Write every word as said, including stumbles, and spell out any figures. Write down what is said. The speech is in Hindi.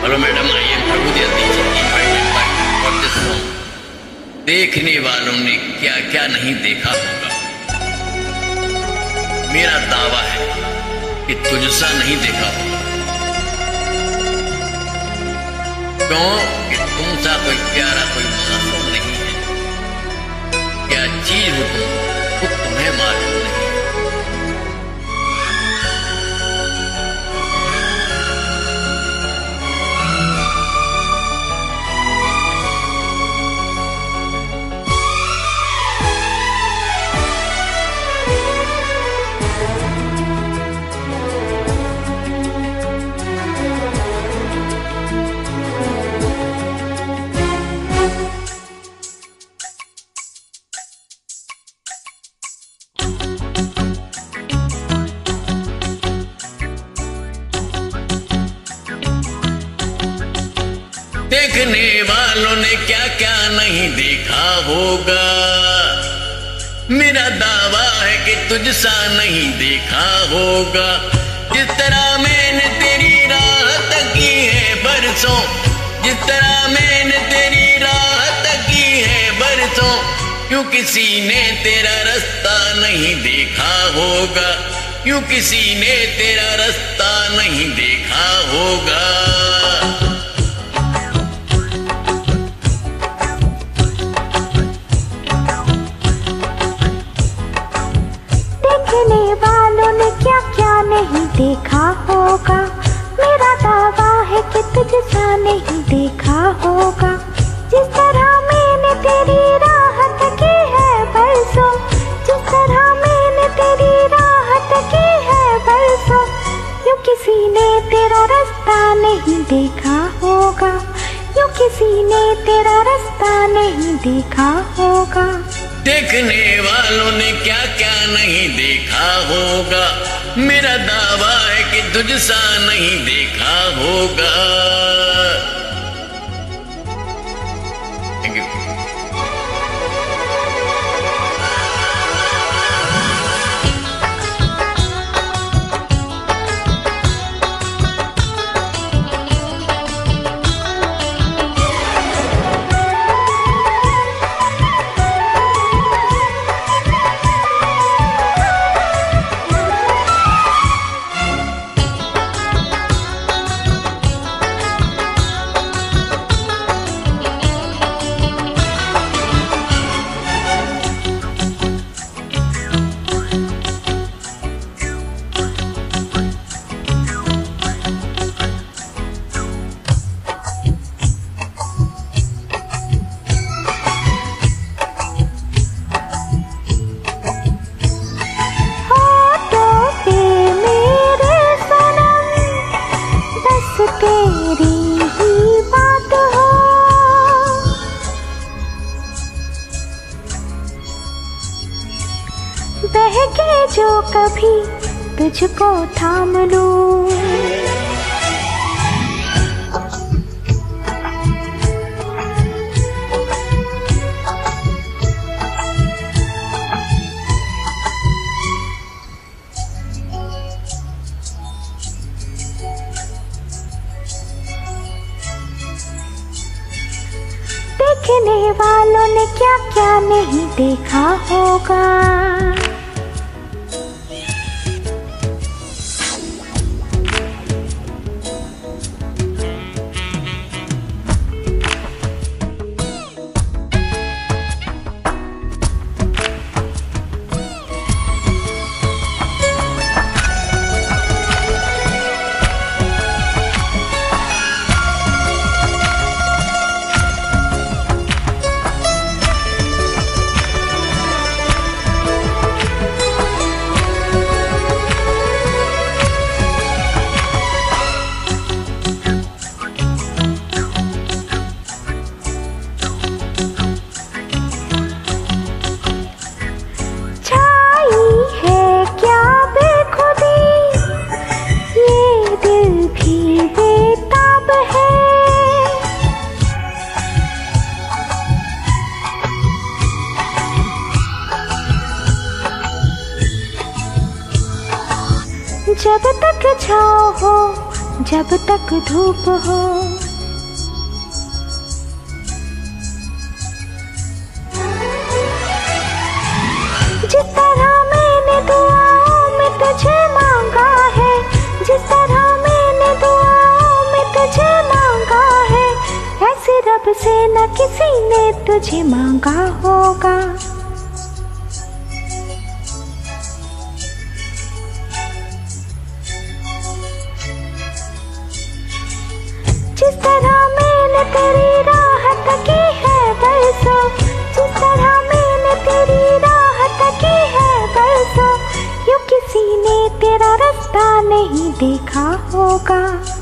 हेलो मैडम, आइए प्रभु देखने वालों ने क्या क्या नहीं देखा होगा। मेरा दावा है कि तुझसा नहीं देखा होगा, क्यों कि तुमसा कोई प्यारा कोई मासूम नहीं है। क्या चीज हो तुम खुद तुम्हें मालूम नहीं। देखने वालों ने क्या क्या नहीं देखा होगा। मेरा दावा है कि तुझसा नहीं देखा होगा। जिस तरह मैंने तेरी राह तकी है बरसों, जिस तरह मैंने तेरी राह तकी है बरसों, क्यों किसी ने तेरा रास्ता नहीं देखा होगा, क्यों किसी ने तेरा रास्ता नहीं देखा होगा। नहीं देखा होगा। मेरा दावा है कि तुझसा नहीं देखा होगा। जिस तरह मैंने तेरी राह तकी है बरसों, जिस तरह मैंने तेरी राह तकी है बरसों, यूं किसी ने तेरा रास्ता नहीं देखा होगा, यूं किसी ने तेरा रास्ता नहीं देखा होगा। देखने वालों ने क्या क्या नहीं देखा होगा। मेरा दावा है कि तुझसा नहीं देखा होगा। Thank you. बहके जो कभी तुझको थाम लूं, देखने वालों ने क्या क्या नहीं देखा होगा। जब तक धूप हो। जिस तरह मैंने दुआओं में तुझे मांगा है, जिस तरह मैंने दुआओं में तुझे मांगा है, ऐसे रब से न किसी ने तुझे मांगा होगा। जिस तरह मैंने तेरी राहत की है बरसों, जिस तरह मैंने तेरी राहत की है बरसों, यूं किसी ने तेरा रास्ता नहीं देखा होगा।